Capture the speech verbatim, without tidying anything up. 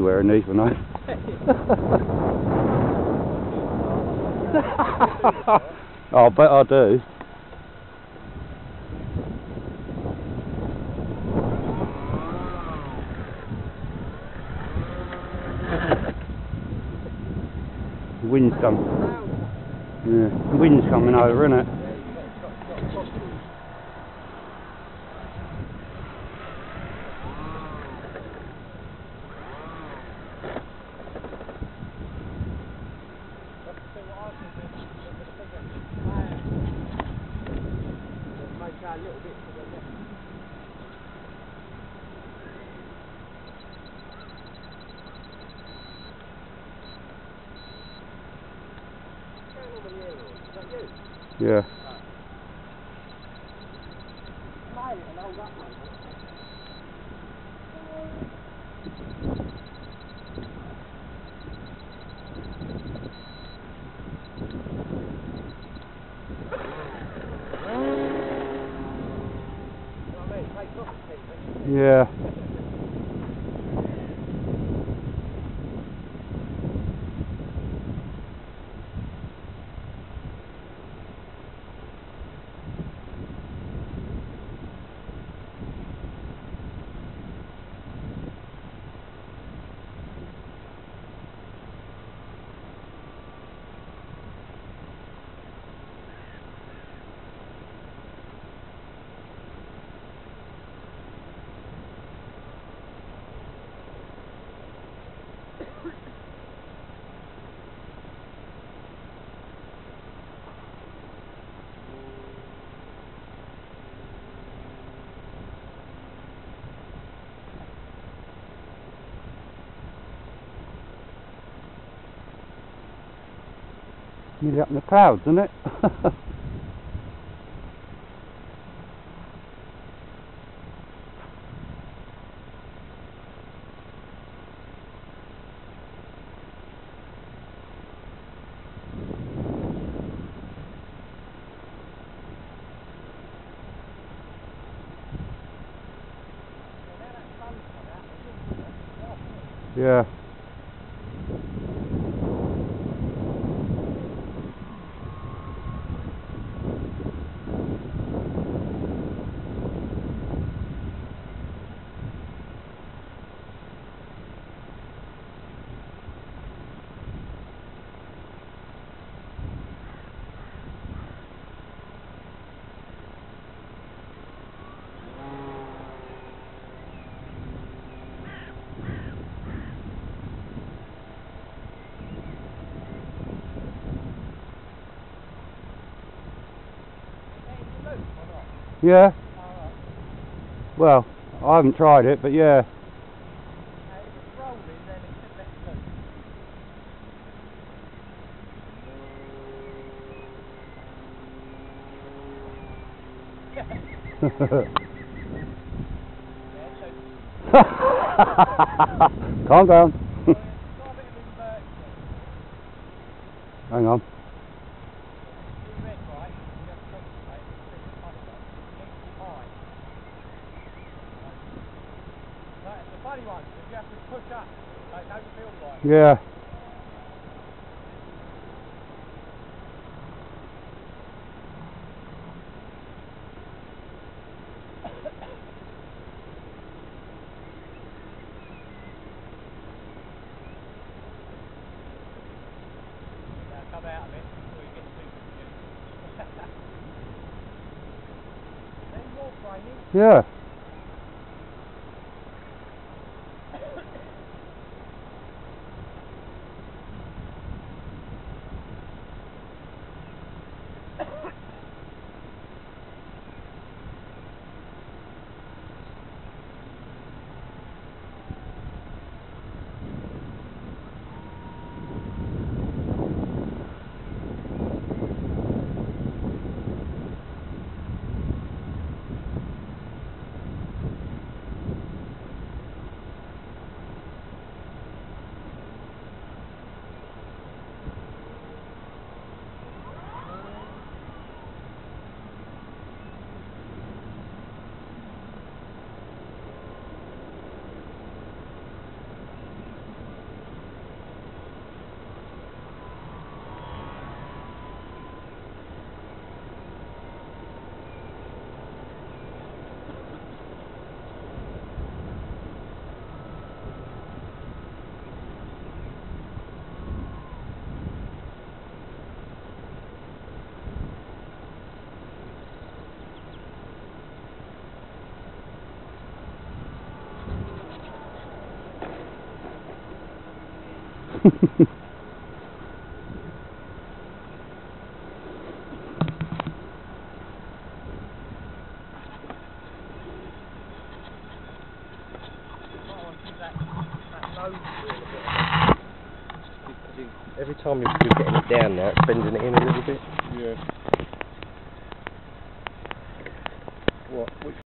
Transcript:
everywhere in these, I oh, I bet I do. The wind's coming. Yeah, the wind's coming over, isn't it? A little bit to the left. Is that you? Yeah. Play it and hold up, mate. Yeah. Nearly up in the clouds, isn't it? Yeah. Yeah. Well, I haven't tried it, but yeah. Calm down. Hang on. Funny one, because you have to push up, so it don't feel right. Yeah. Now come out of it before you get too confused. Then more framing. Yeah. Might want to keep that, that nose wheel a bit. Because you, every time you're, you're getting it down now, it's bending it in a little bit. Yeah. What? Which